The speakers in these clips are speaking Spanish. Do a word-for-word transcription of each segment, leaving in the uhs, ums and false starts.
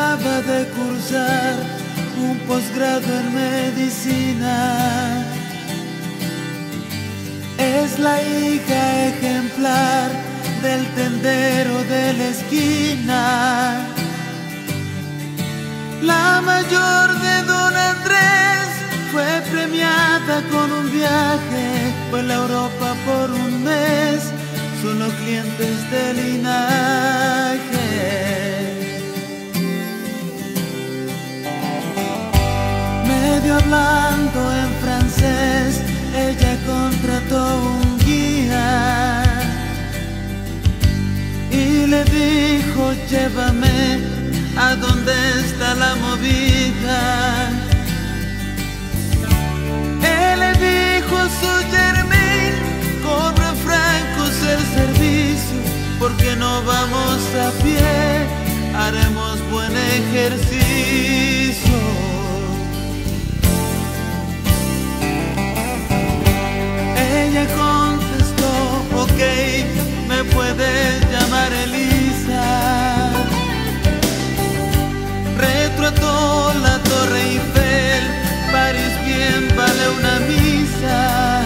acaba de cursar un posgrado en medicina. Es la hija ejemplar del tendero de la esquina, la mayor de don Andrés. Fue premiada con un viaje, fue a la Europa por un mes, solo clientes de linaje. Medio hablando en francés, ella contrató un guía y le dijo: llévame a donde está la movida. Él le dijo a su Germain: cobra francos el servicio, porque no vamos a pie, haremos buen ejercicio. Ella contestó: ok, me puedes llamar Elisa. Retrató la Torre Eiffel, París bien vale una misa.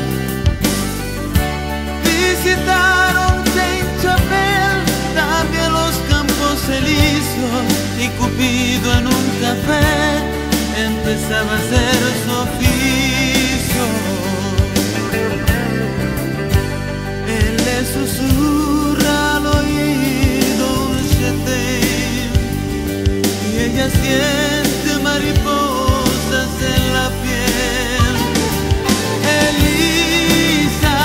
Visitaron Saint-Chapelle, también los Campos Elíseos, y Cupido en un café empezaba a hacer su oficio. Él le susurra al oído un je t'aime, y ella siente mariposas en la piel. Elisa,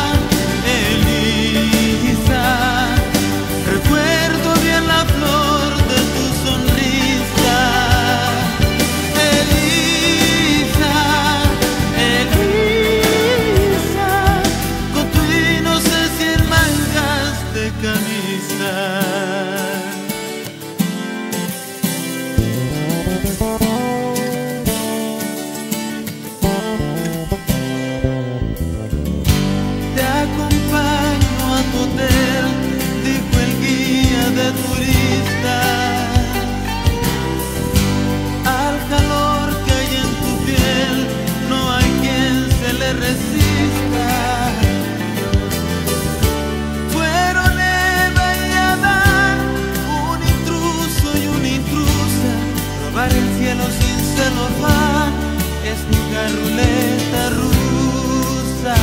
Elisa, recuerdo bien la flor de tu sonrisa. Elisa, Elisa, con tu inocencia en mangas de camisa. De turistas, al calor que hay en tu piel, no hay quien se le resista. Fueron Eva y Adán, un intruso y una intrusa. Robar el cielo sin celofán es jugar ruleta rusa.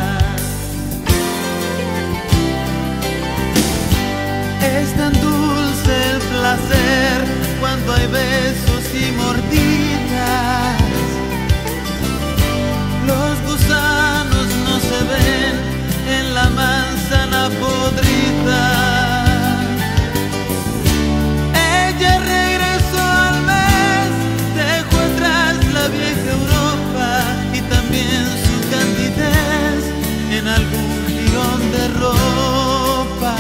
Es tan dulce el placer cuando hay besos y mordidas. Los gusanos no se ven en la manzana podrida. Ella regresó al mes, dejó atrás la vieja Europa y también su candidez en algún jirón de ropa.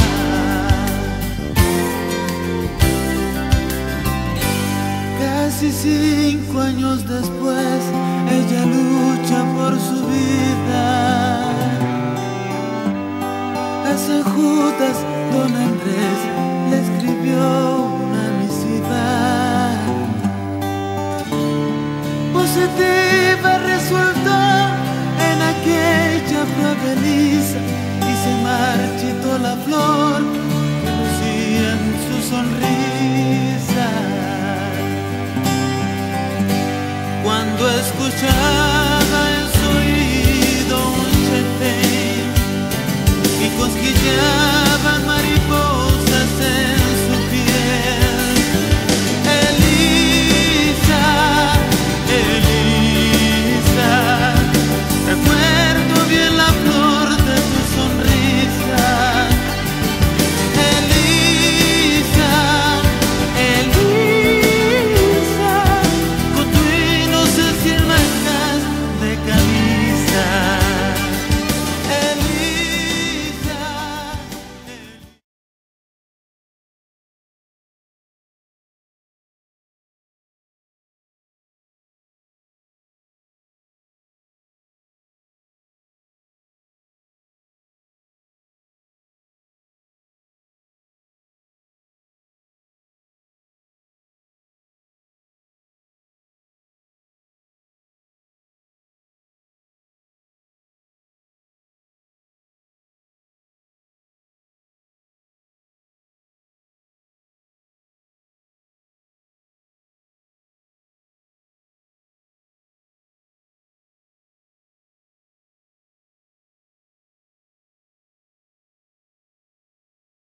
Casi cinco años después, ella lucha por su vida. A San Judas, don Andrés